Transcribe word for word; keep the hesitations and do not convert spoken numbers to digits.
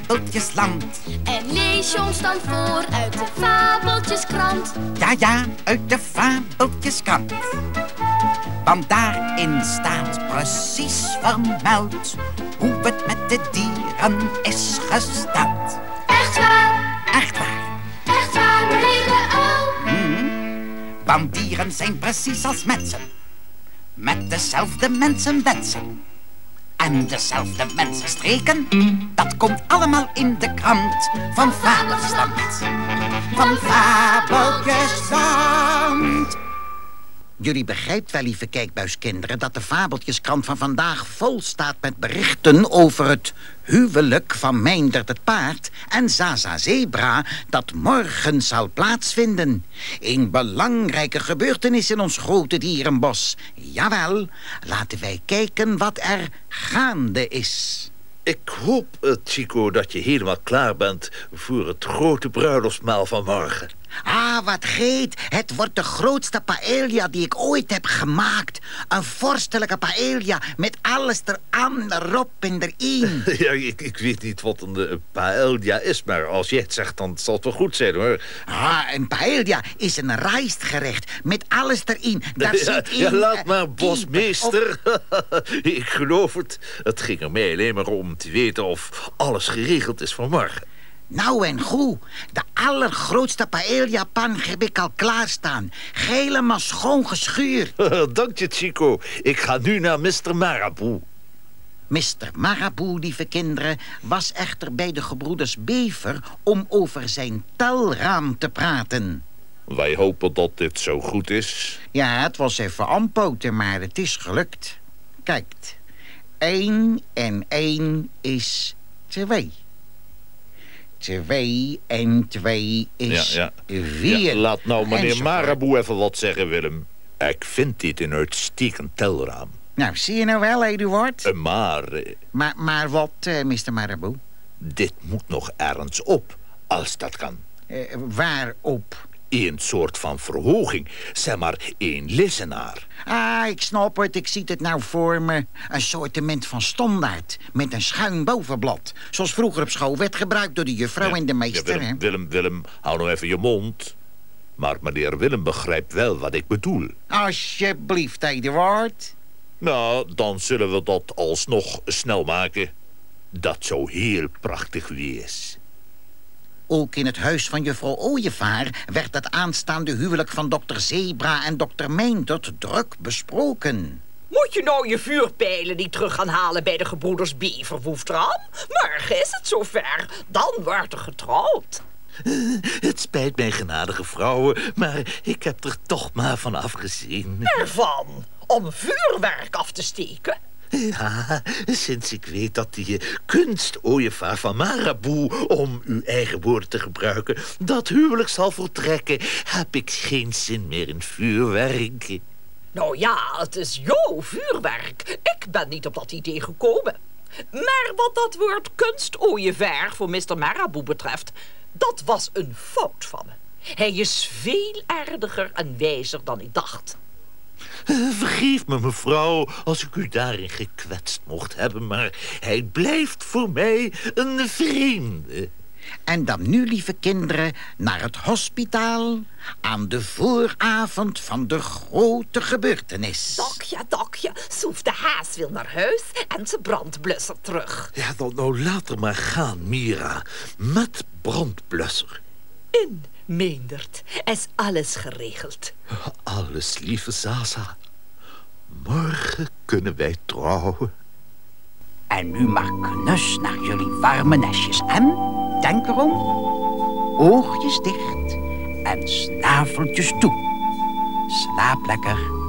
fabeltjesland. En lees je ons dan voor uit de fabeltjeskrant. Ja, ja, uit de fabeltjeskrant. Want daarin staat precies vermeld hoe het met de dieren is gesteld. Echt waar? Echt waar. Echt waar, meneer de uil? Hmm. Want dieren zijn precies als mensen. Met dezelfde mensenwensen. En dezelfde mensenstreken. Dat komt allemaal in de krant van Fabeltjesland. Van Fabeltjesland. Jullie begrijpt wel, lieve kijkbuiskinderen, dat de Fabeltjeskrant van vandaag vol staat met berichten over het huwelijk van Meindert het paard en Zaza Zebra dat morgen zal plaatsvinden. Een belangrijke gebeurtenis in ons grote dierenbos. Jawel, laten wij kijken wat er gaande is. Ik hoop, uh, Chico, dat je helemaal klaar bent voor het grote bruiloftsmaal van morgen. Ah, wat geet. Het wordt de grootste paella die ik ooit heb gemaakt. Een vorstelijke paella met alles eraan, erop en erin. Ja, ik, ik weet niet wat een uh, paella is, maar als jij het zegt, dan zal het wel goed zijn, hoor. Ah, een paella is een rijstgerecht met alles erin. Daar ja, zit in... ja, laat uh, maar, bosmeester. Of... Ik geloof het. Het ging er mij alleen maar om te weten of alles geregeld is voor morgen. Nou en goed, de allergrootste paella-pan heb ik al klaarstaan. Helemaal schoon geschuurd. Dank je, Chico. Ik ga nu naar mister Marabou. mister Marabou, lieve kinderen, was echter bij de gebroeders Bever om over zijn telraam te praten. Wij hopen dat dit zo goed is. Ja, het was even aanpoten, maar het is gelukt. Kijkt, één en één is twee. Twee en twee is ja, ja. vier. Ja, laat nou meneer Enzovoort. Marabou even wat zeggen, Willem. Ik vind dit een uitstekend telraam. Nou, zie je nou wel, Eduard? Uh, maar... Uh, maar... Maar wat, uh, mister Marabou? Dit moet nog ergens op, als dat kan. Uh, waarop? Een soort van verhoging. Zeg maar, één lesenaar. Ah, ik snap het. Ik zie het nou voor me. Een soortement van standaard. Met een schuin bovenblad. Zoals vroeger op school werd gebruikt door de juffrouw Ja, en de meester. ja, Willem, Willem, Willem, hou nou even je mond. Maar meneer Willem begrijpt wel wat ik bedoel. Alsjeblieft, Eduard. Nou, dan zullen we dat alsnog snel maken. Dat zou heel prachtig wees. Ook in het huis van juffrouw Ooievaar werd het aanstaande huwelijk van dokter Zebra en dokter Meindert druk besproken. Moet je nou je vuurpijlen niet terug gaan halen bij de gebroeders Bever, Woeftram? Morgen is het zover. Dan wordt er getrouwd. Uh, het spijt mij, genadige vrouwen, maar ik heb er toch maar van afgezien. Ervan? Om vuurwerk af te steken? Ja, sinds ik weet dat die kunstooievaar van Marabou, om uw eigen woorden te gebruiken, dat huwelijk zal voltrekken, heb ik geen zin meer in vuurwerk. Nou ja, het is jouw vuurwerk. Ik ben niet op dat idee gekomen. Maar wat dat woord kunstooievaar voor mister Marabou betreft, dat was een fout van me. Hij is veel aardiger en wijzer dan ik dacht. Uh, vergeef me, mevrouw, als ik u daarin gekwetst mocht hebben, maar hij blijft voor mij een vreemde. En dan nu, lieve kinderen, naar het hospitaal aan de vooravond van de grote gebeurtenis. Dokje, dokje, Soef de Haas wil naar huis en ze brandblusser terug. Ja, dan nou laat er maar gaan, Mira, met brandblusser. In Meindert is alles geregeld. Alles, lieve Zaza. Morgen kunnen wij trouwen. En nu maar knus naar jullie warme nestjes. En, denk erom, oogjes dicht en snaveltjes toe. Slaap lekker.